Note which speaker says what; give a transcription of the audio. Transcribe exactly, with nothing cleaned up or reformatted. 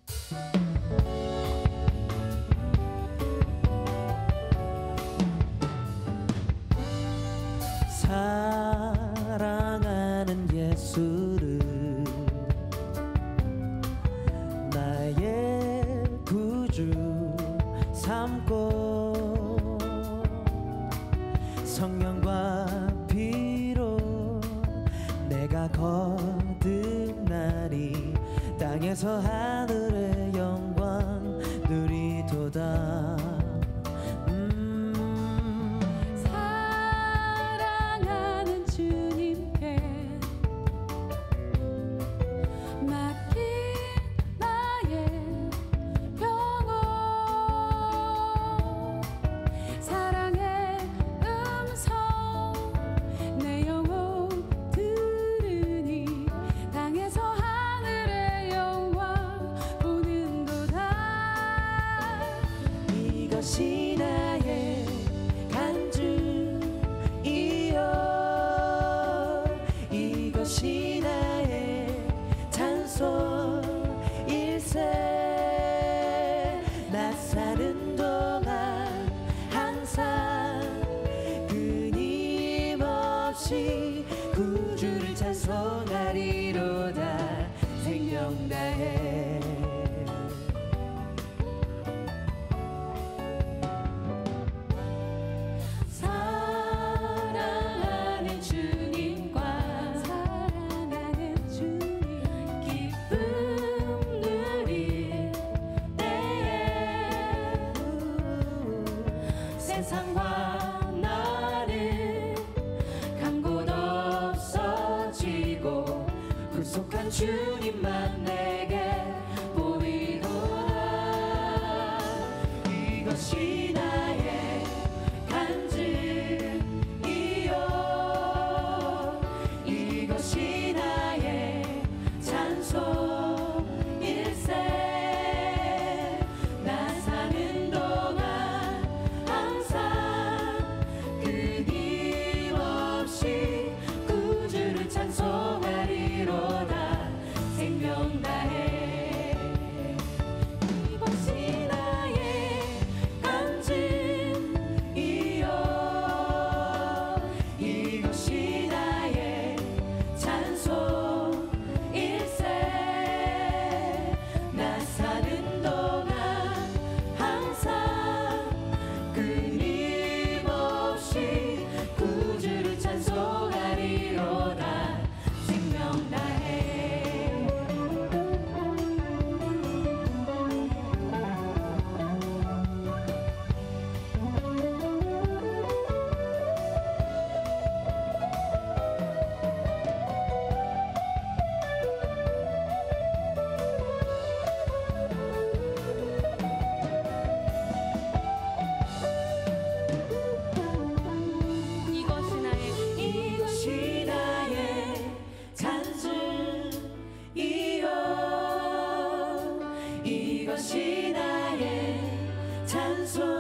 Speaker 1: 사랑하는 예수를 나의 구주 삼고 성령과 피로 내가 거듭나리 땅에서 하늘의 영광 누리도다. 이것이 나의 간증이요 이것이 나의 찬송일세. 나 사는 동안 항상 끊임없이 구주를 찬송하리로다. 생명 다해
Speaker 2: 세상과 나를 간 곳 없어지고 구속한 주님만 내게 보이도다. 이것이 나의 간증이요 이것이 나의 찬송일세. 나 사는 동안 끊임없이 구주를 찬송하리로다. 생명 다해 이것이 나의 간증이요 이것이 나의 찬송일세. 나 사는 동안 항상 끊임없이 구주를 찬송하리로다. 생명 다해 이것이 나의 찬송이요 이것이 나의 찬송